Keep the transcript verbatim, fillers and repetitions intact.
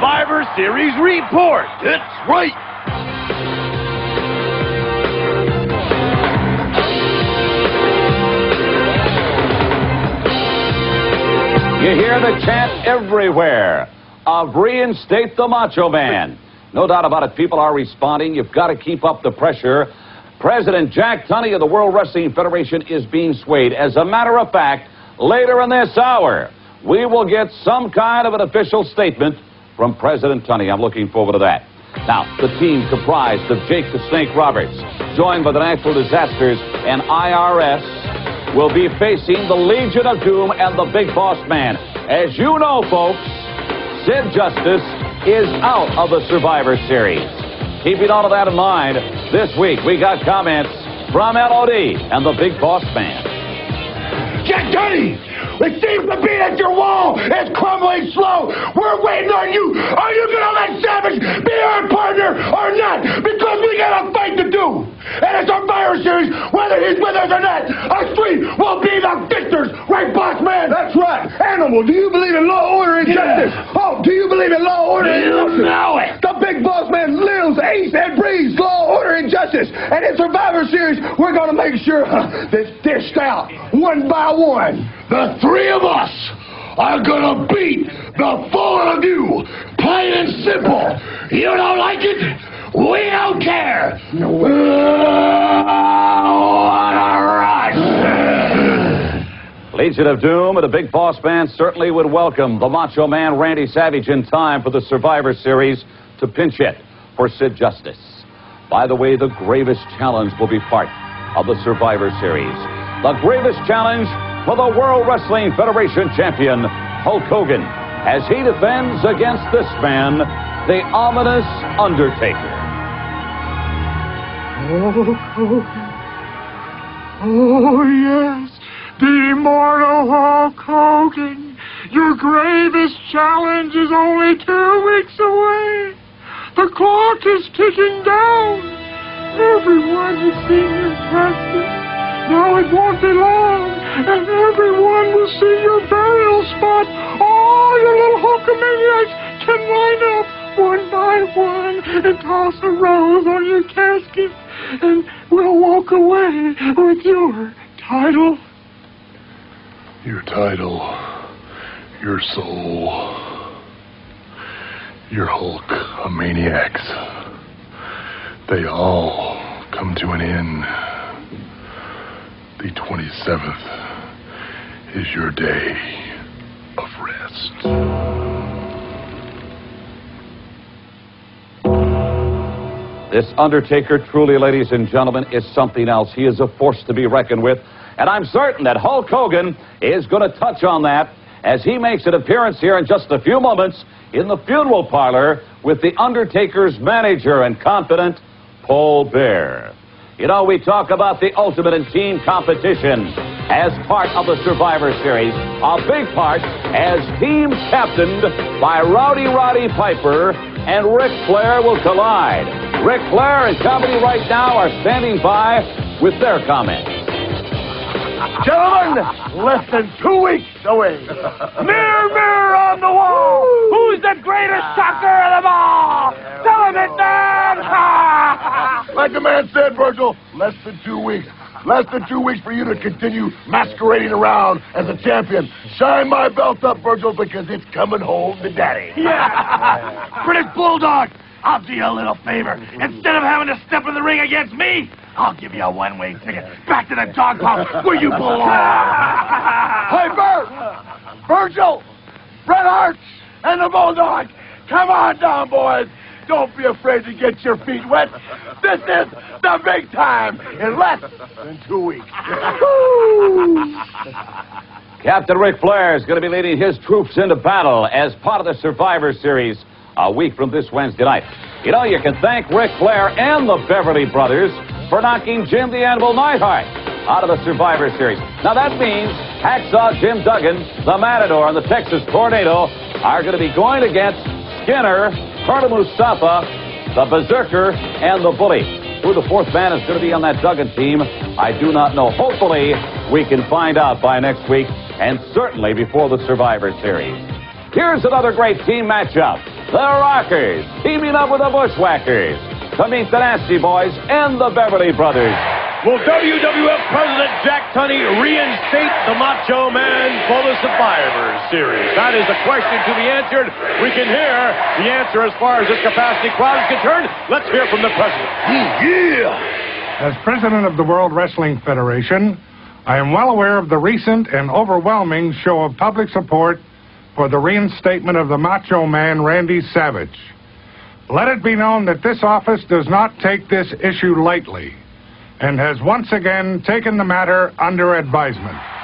Survivor Series report. That's right. You hear the chant everywhere of reinstate the Macho Man. No doubt about it, people are responding. You've got to keep up the pressure. President Jack Tunney of the World Wrestling Federation is being swayed. As a matter of fact, later in this hour, we will get some kind of an official statement from President Tunney. I'm looking forward to that. Now, the team comprised of Jake the Snake Roberts, joined by the Natural Disasters and I R S, will be facing the Legion of Doom and the Big Boss Man. As you know, folks, Sid Justice is out of the Survivor Series. Keeping all of that in mind, this week we got comments from L O D and the Big Boss Man. Jack Tunney, it seems to be that your wall is crumbling slow. We're waiting on you. Are you going to let Savage be our partner or not? Because we got a fight to do. And it's our Survivor Series, whether he's with us or not. Us three will be the victors. Right, boss man? That's right. Animal, do you believe in law, order, and Yeah. justice? Oh, do you believe in law, order, and You justice? know it. The Big Boss Man lives, eats, and breathes law, order, and justice. And in Survivor Series, we're going to make sure uh, that's dished out one by one. The three of us are going to beat the four of you. Plain and simple. You don't like it? We don't care. No way. Oh, what a rush. Legion of Doom and the Big Boss Man certainly would welcome the Macho Man Randy Savage in time for the Survivor Series to pinch hit for Sid Justice. By the way, the gravest challenge will be part of the Survivor Series. The gravest challenge for the World Wrestling Federation champion, Hulk Hogan, as he defends against this man, the ominous Undertaker. Hulk Hogan. Oh, yes. The immortal Hulk Hogan. Your gravest challenge is only two weeks away. The clock is ticking down. Everyone has seen your practice. Now it won't be long, and everyone will see your burial spot. All your little Hulkamaniacs can line up one by one and toss a rose on your casket, and we'll walk away with your title. Your title, your soul, your Hulkamaniacs, they all come to an end. The twenty-seventh is your day of rest. This Undertaker, truly, ladies and gentlemen, is something else. He is a force to be reckoned with. And I'm certain that Hulk Hogan is going to touch on that as he makes an appearance here in just a few moments in the funeral parlor with the Undertaker's manager and confidant, Paul Bear. You know, we talk about the ultimate in team competition as part of the Survivor Series. A big part as team captained by Rowdy Roddy Piper and Ric Flair will collide. Ric Flair and company right now are standing by with their comments. Gentlemen, less than two weeks away. Mirror, mirror on the wall. Who's the greatest sucker of them all? Tell him it, man. Like the man said, Virgil, less than two weeks. Less than two weeks for you to continue masquerading around as a champion. Shine my belt up, Virgil, because it's coming home to daddy. Yeah. British Bulldog, I'll do you a little favor. Instead of having to step in the ring against me, I'll give you a one-way ticket back to the dog pound where you belong. Hey, Bert! Virgil! Bret Hart and the Bulldog! Come on down, boys! Don't be afraid to get your feet wet. This is the big time in less than two weeks. Captain Ric Flair is going to be leading his troops into battle as part of the Survivor Series a week from this Wednesday night. You know, you can thank Ric Flair and the Beverly Brothers for knocking Jim the Animal Neidhart out of the Survivor Series. Now that means Hacksaw Jim Duggan, the Matador, and the Texas Tornado are going to be going against Skinner, Colonel Mustafa, the Berserker, and the Bully. Who the fourth man is going to be on that Duggan team, I do not know. Hopefully, we can find out by next week, and certainly before the Survivor Series. Here's another great team matchup. the Rockers, teaming up with the Bushwhackers to meet the Nasty Boys and the Beverly Brothers. Will W W F President Jack Tunney reinstate the Macho Man for the Survivor Series? That is a question to be answered. We can hear the answer as far as this capacity crowd is concerned. Let's hear from the President. Yeah! As President of the World Wrestling Federation, I am well aware of the recent and overwhelming show of public support for the reinstatement of the Macho Man, Randy Savage. Let it be known that this office does not take this issue lightly and has once again taken the matter under advisement.